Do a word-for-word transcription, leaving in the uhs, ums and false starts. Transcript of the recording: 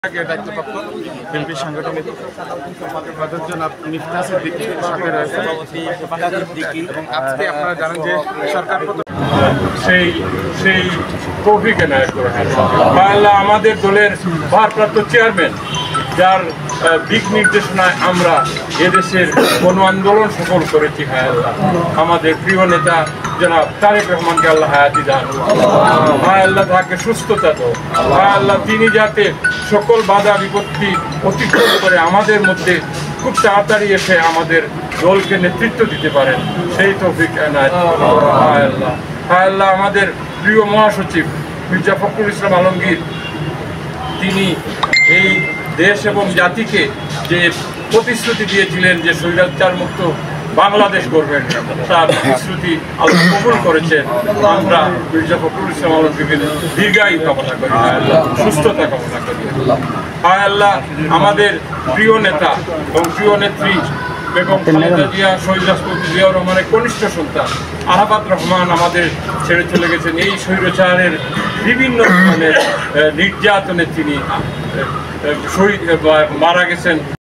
বিএনপির সাংগঠনিক সম্পাদক জনাব মিফতা সিদ্দিকী সাথে রয়েছেন এবং আজকে আপনারা জানেন যে সরকার সেই সেই তৌফিক এনায়েত করে আল্লাহ আমাদের দলের ভারপ্রাপ্ত চেয়ারম্যান যার দিক নির্দেশনায় আমরা এদেশের গণ আন্দোলন সফল করেছি। হায় আল্লাহ আমাদের প্রিয় নেতা জনাব তারেক রহমানকে আল্লাহ হায়াতি দান, হায় আল্লাহ তাকে সুস্থতা দাও, হায় আল্লাহ তিনি যাতে সকল বাধা বিপত্তি অতিক্রম করে আমাদের মধ্যে খুব তাড়াতাড়ি এসে আমাদের দলকে নেতৃত্ব দিতে পারেন, সেই তৌফিক এনায়েত হায় আল্লাহ। হায় আল্লাহ আমাদের প্রিয় মহাসচিব মির্জা ফখরুল ইসলাম আলমগীর, তিনি এই দেশ এবং জাতিকে যে প্রতিশ্রুতি দিয়েছিলেন যে স্বৈরাচার মুক্ত বাংলাদেশ গড়বেন, তার প্রতিশ্রুতি আল্লাহ কবুল করেছেন। আমরা মির্জা ফখরুল ইসলাম আলমগীরের দীর্ঘায়ু কামনা করি, সুস্থতা কামনা করি। হায় আল্লাহ আমাদের প্রিয় নেতা এবং প্রিয় নেত্রী বেগম খালেদা জিয়া, শহীদ রাষ্ট্রপতি জিয়াউর রহমানের কনিষ্ঠ সন্তান আরাফাত রহমান আমাদের ছেড়ে চলে গেছেন। এই স্বৈরাচারের বিভিন্ন ধরনের নির্যাতনে তিনি শহীদ মারা গেছেন।